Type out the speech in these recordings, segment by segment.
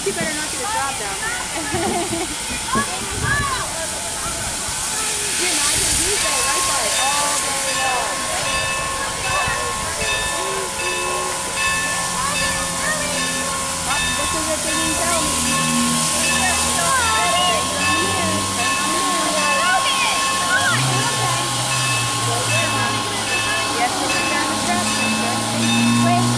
you better not get a job down here. You're not going to use that right by all day long. This is what they didn't tell me. Yes, we're going down the Strasburg. Wait.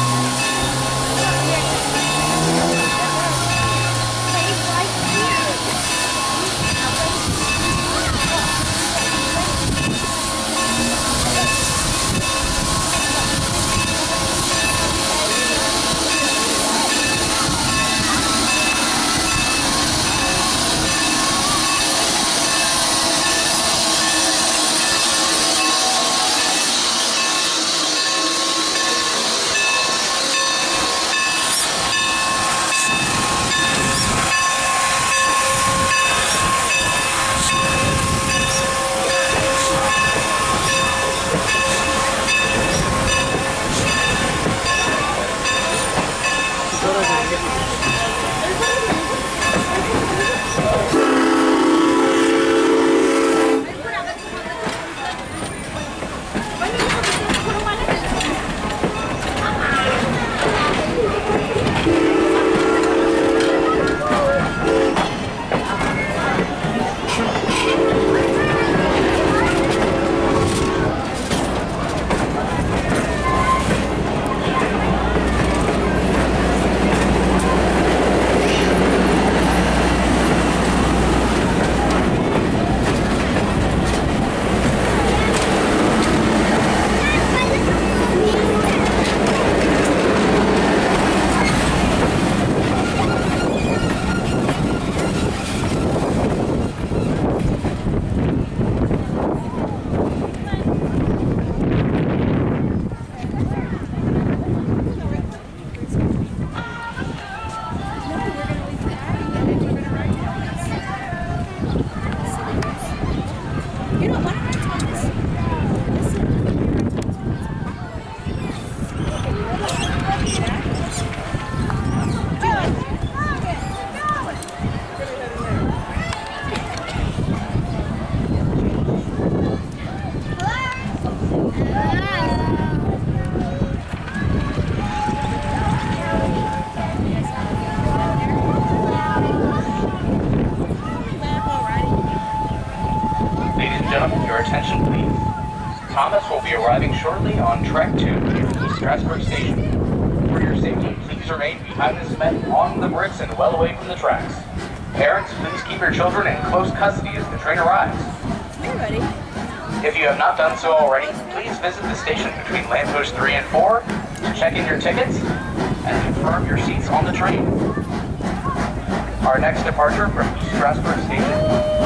Your attention, please. Thomas will be arriving shortly on track 2 near the Strasburg station. For your safety, please remain behind the cement, on the bricks, and well away from the tracks. Parents, please keep your children in close custody as the train arrives. You're ready. If you have not done so already, please visit the station between lampposts 3 and 4 to check in your tickets and confirm your seats on the train. Our next departure from Strasburg station